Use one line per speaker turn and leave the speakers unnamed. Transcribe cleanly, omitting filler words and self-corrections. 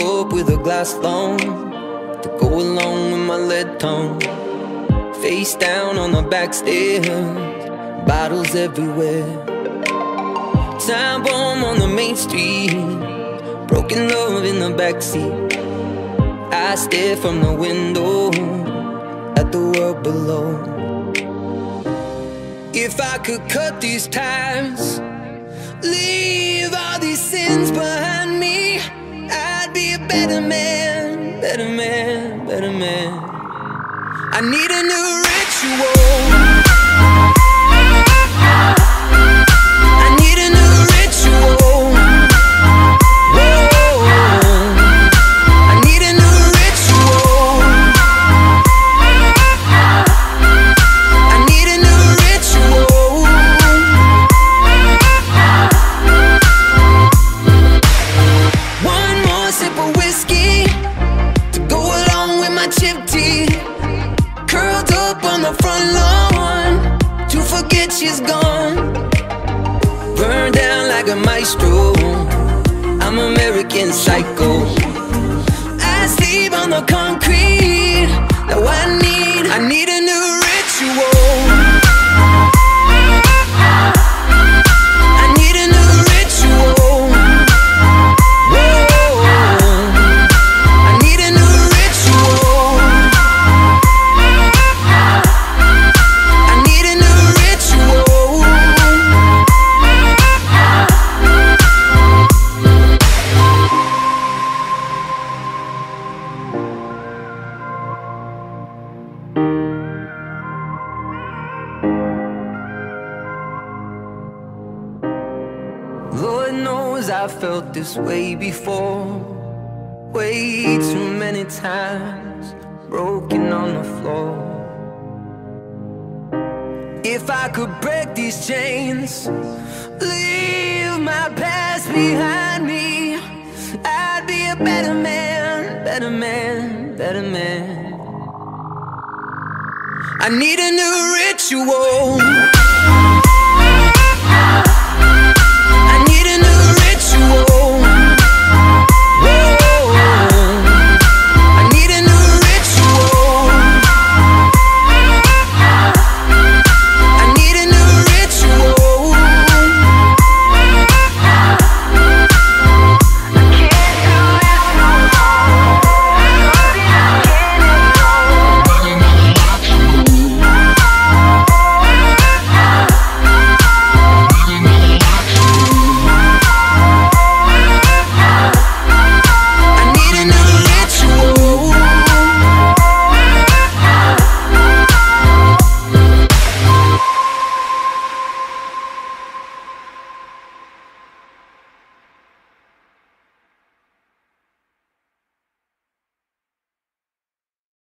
up with a glass phone to go along with my lead tone. Face down on the back stairs, bottles everywhere. Time bomb on the main street, broken love in the backseat. I stare from the window at the world below. If I could cut these ties, leave all these sins behind me, I'd be a better man, better man, better man. I need a new ritual. I need a new ritual. Whoa. I need a new ritual. I need a new ritual. One more sip of whiskey to go along with my chip tea. Curled up on the front lawn to forget she's gone. Burned down like a maestro, I'm American psycho. I sleep on the concrete. Now I need a new ritual. I need a new ritual. Whoa. I need a new ritual. I need a new ritual. Lord knows I felt this way before, way too many times, broken on the floor. If I could break these chains, leave my past behind me, I'd be a better man, better man, better man. I need a new ritual.